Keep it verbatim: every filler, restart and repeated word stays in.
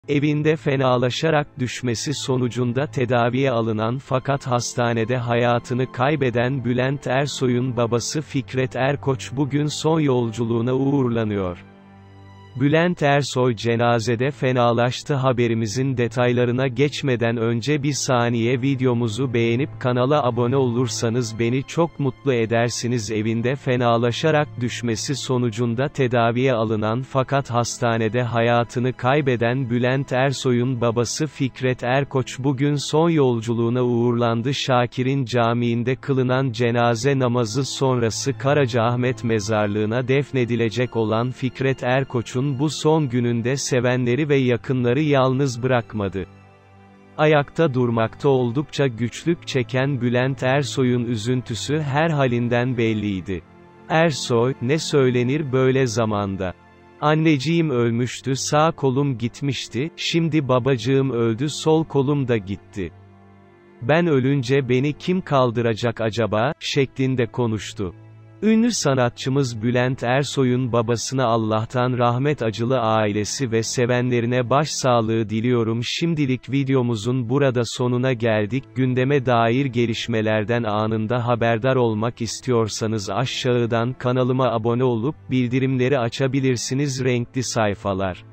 Evinde fenalaşarak düşmesi sonucunda tedaviye alınan fakat hastanede hayatını kaybeden Bülent Ersoy'un babası Fikret Erkoç bugün son yolculuğuna uğurlanıyor. Bülent Ersoy cenazede fenalaştı. Haberimizin detaylarına geçmeden önce bir saniye videomuzu beğenip kanala abone olursanız beni çok mutlu edersiniz. Evinde fenalaşarak düşmesi sonucunda tedaviye alınan fakat hastanede hayatını kaybeden Bülent Ersoy'un babası Fikret Erkoç bugün son yolculuğuna uğurlandı. Şakir'in Camii'nde kılınan cenaze namazı sonrası Karacaahmet Mezarlığı'na defnedilecek olan Fikret Erkoç'un bu son gününde sevenleri ve yakınları yalnız bırakmadı. Ayakta durmakta oldukça güçlük çeken Bülent Ersoy'un üzüntüsü her halinden belliydi. Ersoy, "Ne söylenir böyle zamanda? Anneciğim ölmüştü, sağ kolum gitmişti, şimdi babacığım öldü, sol kolum da gitti. Ben ölünce beni kim kaldıracak acaba?" şeklinde konuştu. Ünlü sanatçımız Bülent Ersoy'un babasına Allah'tan rahmet, acılı ailesi ve sevenlerine başsağlığı diliyorum. Şimdilik videomuzun burada sonuna geldik. Gündeme dair gelişmelerden anında haberdar olmak istiyorsanız aşağıdan kanalıma abone olup bildirimleri açabilirsiniz. Renkli sayfalar.